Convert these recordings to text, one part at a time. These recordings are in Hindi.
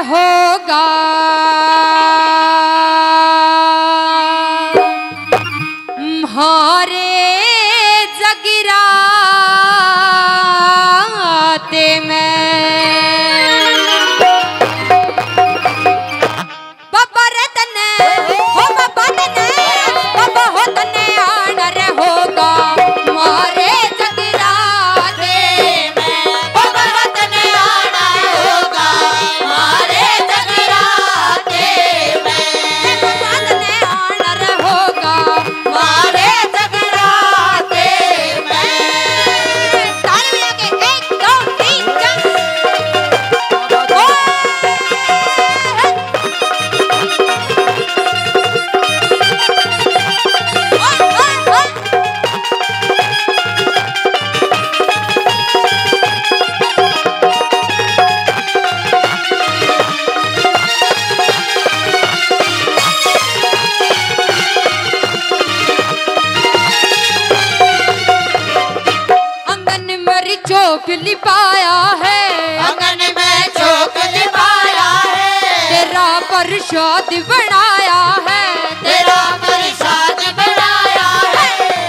होगा म्हारे जगराते में बाबा रे तने हो बाबा तने बाबा हो तने आनर होगा म्हारे जगराते में बाबा तने आनर होगा म्हारे जगराते में बाबा तने आनर होगा म्हारे जगराते में। ताली बजा के 1 2 3 चौक लिपाया है आंगन में चौक लिपाया है तेरा प्रसाद बनाया है तेरा प्रसाद बनाया है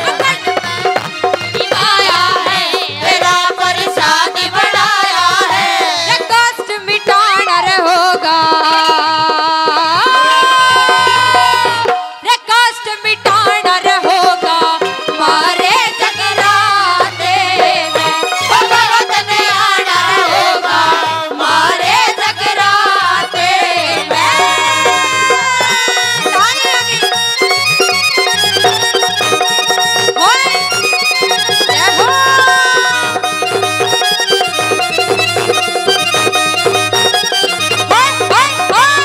लिपाया है तेरा प्रसाद बनाया है ये कष्ट मिटाना होगा ये कष्ट मिटाना होगा हमारे जगराते में बाबा तने आना होगा हमारे जगराते में। ताली लगी ओए जय हो ओए ओए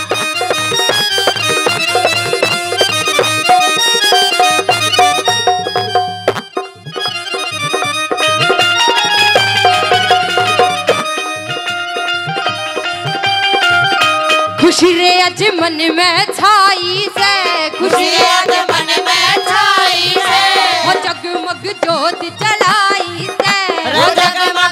खुशी रे अज मन में छाई से खुशी आज मन में छाई है वो जगमग जोत जलाई से रो जगमग